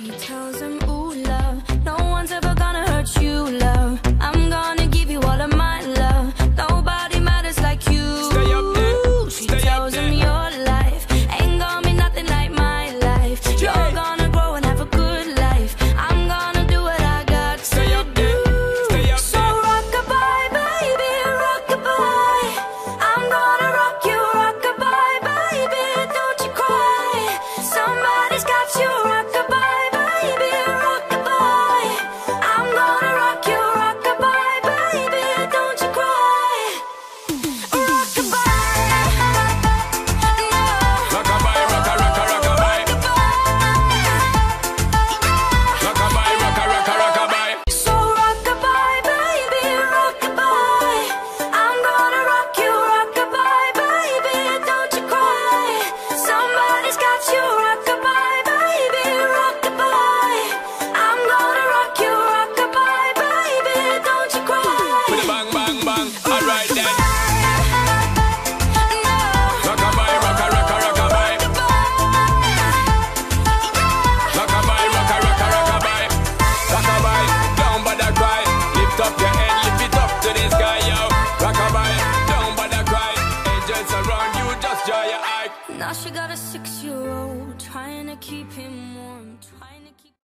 She tells him, ooh, love, no one's ever gonna hurt you, love. I'm gonna give you all of my love. Nobody matters like you. Stay up there. She Stay tells up him there. your life ain't gonna be nothing like my life. You're gonna grow and have a good life. I'm gonna do what I got to Stay up there. Stay up So there. rock-a-bye, baby, rock-a-bye. I'm gonna rock you, rock-a-bye, baby, don't you cry. Somebody's got you, rock-a-bye, baby, rock-a-bye. I'm gonna rock you, rock-a-bye, baby, don't you cry. Rock-a-bye, Rock-a-bye, rocka, rocka, rock-a-bye. Rock-a-bye, rocka, rocka, rock-a-bye. So rock-a-bye, baby, rock-a-bye. I'm gonna rock you, rock-a-bye, baby, don't you cry. Somebody's got you, rock-a-bye, baby, rock-a-bye. I'm gonna rock you, rock-a-bye, baby, don't you cry. With a bang, bang, bang. Alright then. Rock-a-bye, rocka, rocka, rock-a-bye. Rock-a-bye, rocka, rocka, rock-a-bye. Rock-a-bye, don't bother cry. Lift up your head, lift it up to the sky, yo. Rock-a-bye, don't bother cry. Angels around you, just dry your eye. Now she got a 6-year-old trying to keep him warm, trying to keep